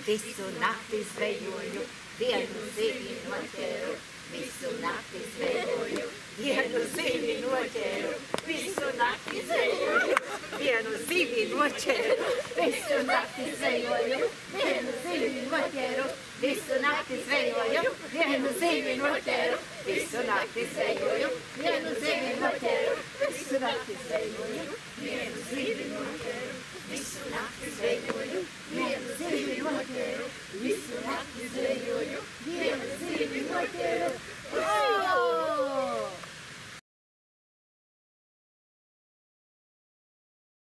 visu nakti zvejoju, vienu zivi noķēru, visu nakti zvejoju, vienu zivi noķēru, visu nakti zvejoju, vienu zivi noķēru, visu nakti zvejoju, vienu zivi noķēru, visu nakti zvejoju, vienu zivi noķēru, visu nakti zvejoju, vienu zivi noķēru, visu nakti zvejoju, vienu zivi noķēru, visu nakti zvejoju, vienu zivi noķēru, visu nakti zvejoju, vienu zivi noķēru.